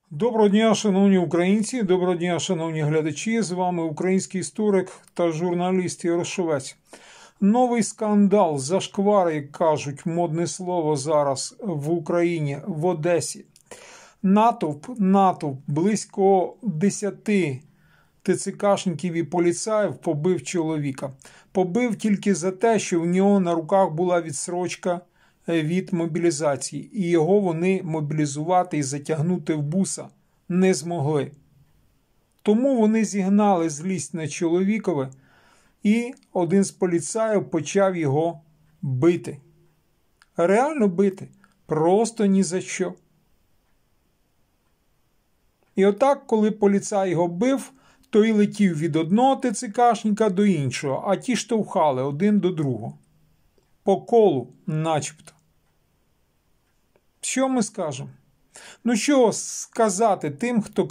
Доброго дня, шановні українці, доброго дня, шановні глядачі. З вами український історик та журналіст Ярошовець. Новий скандал, зашквари, як кажуть, модне слово зараз в Україні, в Одесі. Натовп, близько 10 ТЦКшників і поліцаїв побив чоловіка. Побив тільки за те, що в нього на руках була відстрочка від мобілізації. І його вони мобілізувати і затягнути в буса не змогли. Тому вони зігнали злість на чоловікове, і один з поліцаїв почав його бити. Реально бити. Просто ні за що. І отак, коли поліцай його бив, той летів від одного ТЦКшника до іншого, а ті штовхали один до другого. По колу начебто. Що ми скажемо? Ну що сказати тим, хто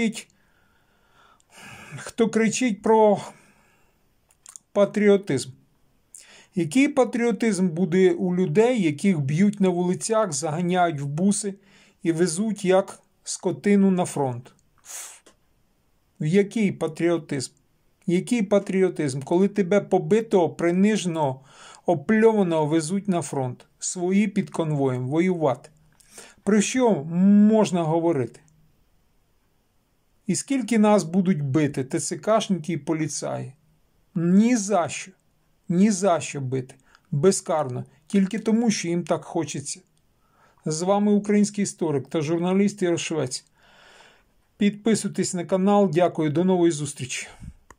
кричить про патріотизм? Який патріотизм буде у людей, яких б'ють на вулицях, заганяють в буси і везуть як скотину на фронт? Який патріотизм? Який патріотизм? Коли тебе побитого, приниженого, опльованого везуть на фронт. Свої під конвоєм, воювати. Про що можна говорити? І скільки нас будуть бити ТЦКшники і поліцаї? Ні за що. Ні за що бити. Безкарно. Тільки тому, що їм так хочеться. З вами український історик та журналіст Ярошовець. Підписуйтесь на канал. Дякую. До нової зустрічі.